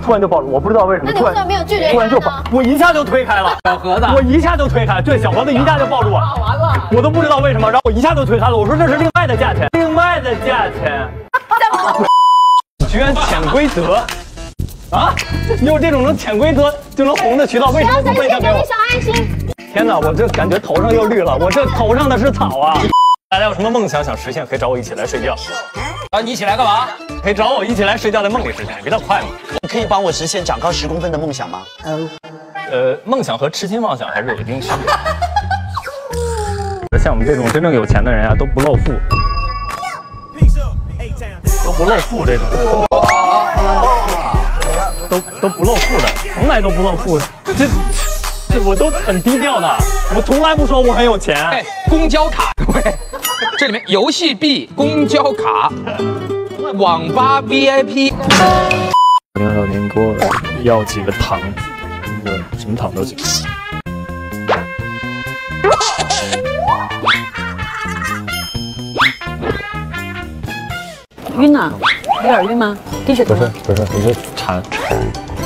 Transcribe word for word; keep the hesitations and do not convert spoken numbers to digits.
突然就暴露，我不知道为什么。 那你为什么没有拒绝突然就暴，我一下就推开了。 小盒子， 我一下就推开，对，小盒子一下就抱住我， 完了， 我都不知道为什么，然后我一下就推开了。我说这是另外的价钱，另外的价钱。居然潜规则啊！有这种能潜规则就能红的渠道，为什么不分享给我？ 小爱心。 天哪，我这感觉头上又绿了，我这头上的是草啊！大家有什么梦想想实现，可以找我一起来睡觉。 啊，你一起来干嘛？ 可以找我一起来睡觉，在梦里实现，比较快嘛。 你可以帮我实现长高十公分的梦想吗？ 呃，梦想和痴心妄想还是有一定区别。像我们这种真正有钱的人啊，都不露富，都不露富这种，都都不露富的，从来都不露富的。这这我都很低调的，我从来不说我很有钱。 哎，公交卡，对，这里面游戏币、公交卡、网吧 V I P。 领导，您给我要几个糖，我什么糖都行。 晕呐、有点晕吗？低血糖。 不是不是，我就馋。